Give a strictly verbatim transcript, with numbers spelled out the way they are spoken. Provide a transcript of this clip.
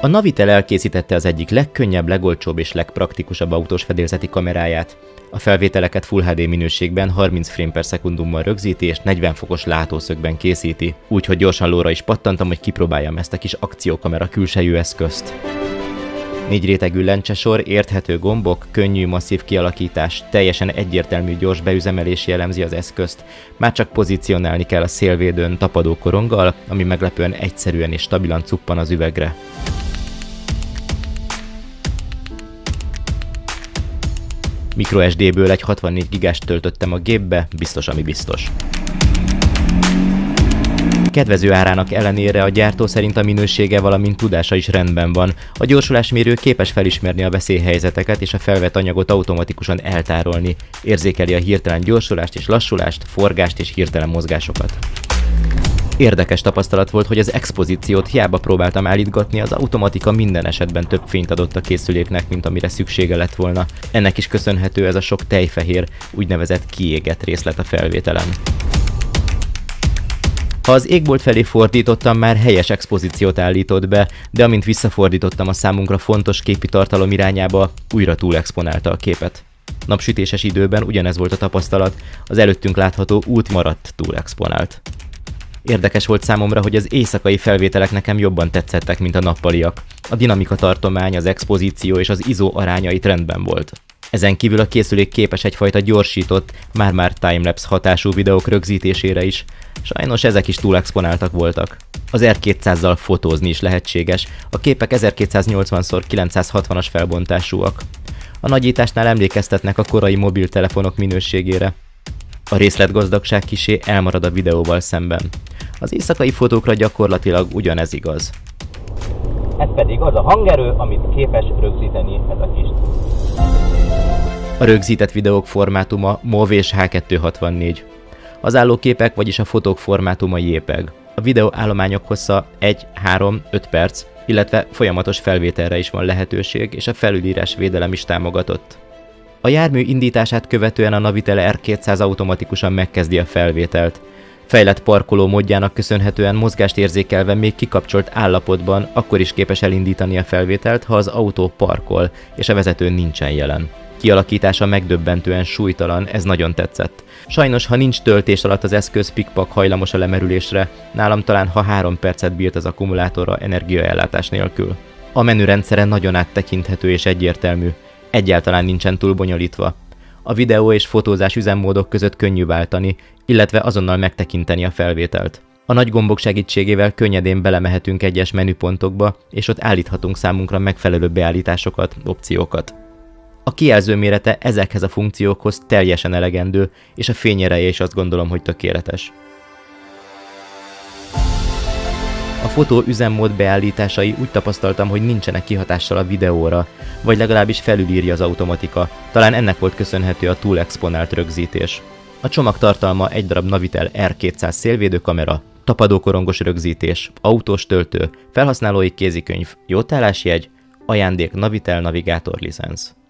A Navitel elkészítette az egyik legkönnyebb, legolcsóbb és legpraktikusabb autós fedélzeti kameráját. A felvételeket Full há dé minőségben harminc frame per szekundummal rögzíti és negyven fokos látószögben készíti, úgyhogy gyorsan lóra is pattantam, hogy kipróbáljam ezt a kis akciókamera külsejű eszközt. Négy rétegű lencsesor, érthető gombok, könnyű, masszív kialakítás, teljesen egyértelmű gyors beüzemelés jellemzi az eszközt, már csak pozícionálni kell a szélvédőn tapadó koronggal, ami meglepően egyszerűen és stabilan cuppan az üvegre. microSD-ből egy hatvannégy gigást töltöttem a gépbe, biztos ami biztos. Kedvező árának ellenére a gyártó szerint a minősége, valamint tudása is rendben van. A gyorsulásmérő képes felismerni a veszélyhelyzeteket és a felvett anyagot automatikusan eltárolni. Érzékeli a hirtelen gyorsulást és lassulást, forgást és hirtelen mozgásokat. Érdekes tapasztalat volt, hogy az expozíciót hiába próbáltam állítgatni, az automatika minden esetben több fényt adott a készüléknek, mint amire szüksége lett volna. Ennek is köszönhető ez a sok tejfehér, úgynevezett kiégett részlet a felvételen. Ha az égbolt felé fordítottam, már helyes expozíciót állított be, de amint visszafordítottam a számunkra fontos képi tartalom irányába, újra túlexponálta a képet. Napsütéses időben ugyanez volt a tapasztalat, az előttünk látható út maradt túlexponált. Érdekes volt számomra, hogy az éjszakai felvételek nekem jobban tetszettek, mint a nappaliak. A dinamika tartomány, az expozíció és az izó arányait rendben volt. Ezen kívül a készülék képes egyfajta gyorsított, már-már timelapse hatású videók rögzítésére is. Sajnos ezek is túlexponáltak voltak. Az er kétszázzal fotózni is lehetséges, a képek ezerkétszáznyolcvan szor kilencszázhatvanas felbontásúak. A nagyításnál emlékeztetnek a korai mobiltelefonok minőségére. A részletgazdagság kissé elmarad a videóval szemben. Az éjszakai fotókra gyakorlatilag ugyanez igaz. Ez pedig az a hangerő, amit képes rögzíteni ez a kis. A rögzített videók formátuma MOV és há kétszázhatvannégy. Az állóképek, vagyis a fotók formátuma JPEG. A videó állományok hossza egy, három, öt perc, illetve folyamatos felvételre is van lehetőség, és a felülírás védelem is támogatott. A jármű indítását követően a Navitel er kétszáz automatikusan megkezdi a felvételt. Fejlett parkoló módjának köszönhetően mozgást érzékelve még kikapcsolt állapotban akkor is képes elindítani a felvételt, ha az autó parkol, és a vezető nincsen jelen. Kialakítása megdöbbentően súlytalan, ez nagyon tetszett. Sajnos, ha nincs töltés alatt az eszköz, pikpak hajlamos a lemerülésre, nálam talán ha három percet bírt az akkumulátorra energiaellátás nélkül. A menürendszere nagyon áttekinthető és egyértelmű, egyáltalán nincsen túl bonyolítva. A videó és fotózás üzemmódok között könnyű váltani, illetve azonnal megtekinteni a felvételt. A nagy gombok segítségével könnyedén belemehetünk egyes menüpontokba, és ott állíthatunk számunkra megfelelő beállításokat, opciókat. A kijelző mérete ezekhez a funkciókhoz teljesen elegendő, és a fényereje is azt gondolom, hogy tökéletes. A fotó üzemmód beállításai úgy tapasztaltam, hogy nincsenek kihatással a videóra, vagy legalábbis felülírja az automatika, talán ennek volt köszönhető a túlexponált rögzítés. A csomag tartalma egy darab Navitel er kétszáz szélvédőkamera, tapadókorongos rögzítés, autós töltő, felhasználói kézikönyv, jótállásjegy, ajándék Navitel navigátor licenc.